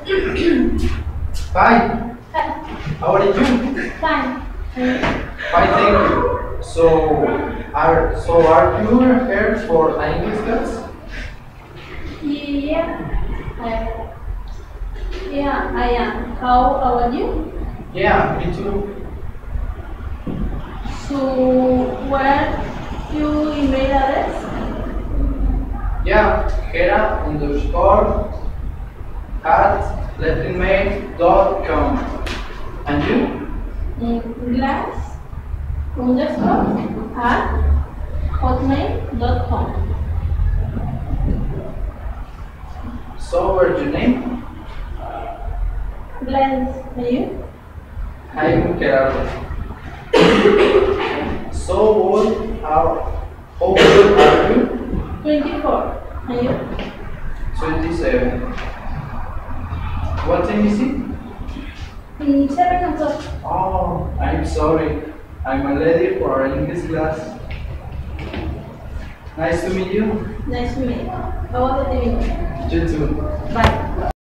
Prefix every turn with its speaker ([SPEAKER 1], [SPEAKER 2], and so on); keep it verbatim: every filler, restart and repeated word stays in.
[SPEAKER 1] Hi,
[SPEAKER 2] Hi.
[SPEAKER 1] how are you?
[SPEAKER 2] Fine.
[SPEAKER 1] Fine, thank you. So, are so are you here for an English class?
[SPEAKER 2] Yeah. I, yeah, I am. How about you?
[SPEAKER 1] Yeah, me too.
[SPEAKER 2] So, where your email address?
[SPEAKER 1] Yeah, Hera underscore at lettermail dot com. And you?
[SPEAKER 2] Inglés underscore at hotmail dot com.
[SPEAKER 1] So, what's your name?
[SPEAKER 2] Gladiz, and you?
[SPEAKER 1] I'm Gerardo. So, what are how old are you?
[SPEAKER 2] twenty-four. And you?
[SPEAKER 1] twenty-seven. What time is it?
[SPEAKER 2] Mm, seven o'clock.
[SPEAKER 1] Oh, I'm sorry. I'm a lady for our English class. Nice to meet you.
[SPEAKER 2] Nice to meet you. How about the
[SPEAKER 1] You too.
[SPEAKER 2] Bye.